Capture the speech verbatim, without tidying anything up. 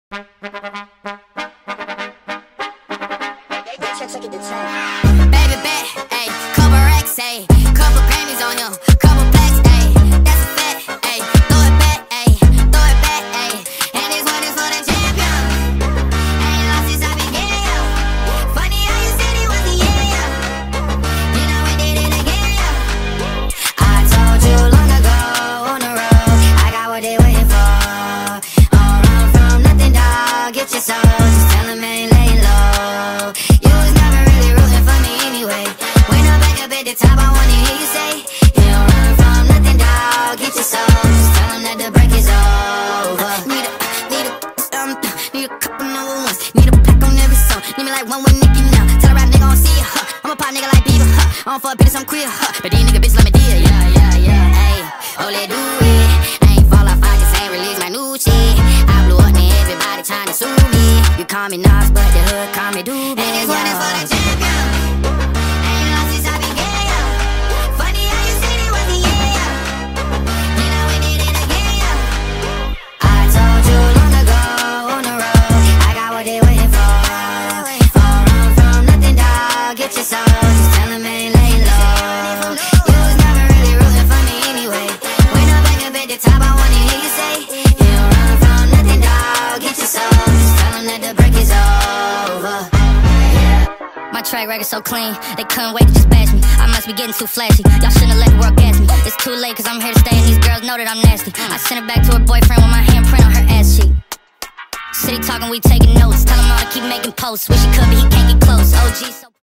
Baby bet, ayy, couple racks, ayy, couple Grammys on him, couple plaques, ayy, that's a fact, ayy, throw it back, ayy, throw it back, ayy, and this one is for the champion. Ain't lost since I began, yo. Funny how you said he was the yeah, you know we did it again, yo. I told you long ago on the road, I got what they waiting for. All run from nothing, dog, get your soul, just tell them ain't laying low. You was never really rooting for me anyway. When I'm back up at the top, I wanna hear you say, you don't run from nothing, dog, get your soul, just tell them that the break is over. Need a, need a, um, need a couple number ones, need a pack on every song, need me like one with Nicki now. Tell a rap nigga I don't see ya, huh, I'm a pop nigga like Bieber, huh, I don't fuck bitches, I'm queer, huh, but these nigga bitches let me deal, yeah, yeah, yeah, ayy, oh, let do it. I ain't fall off, I just ain't release my new shit. I blew up and everybody trying to sue me. You call me Nas, but the hood call me Doobie. And this one is for the champion. Ain't lost since I began, yo. Funny how you said it was the yeah, yo. You know we did it again, yo. I told you long ago on the road, I got what they waiting for. All run from nothing, dog, get your soul, just tell them ain't laying low. You was never really rooting for me anyway. When I'm back up at the top, I wanna hear you say, you don't run from nothing, dog, get your soul, just tell them that the break is over. My track record so clean, they couldn't wait to just bash me. I must be getting too flashy, y'all shouldn't have let the world gas me. It's too late cause I'm here to stay and these girls know that I'm nasty. I sent it back to her boyfriend with my handprint on her ass cheek. City talking, we taking notes, tell him all to keep making posts. Wish he could but he can't get close, O G so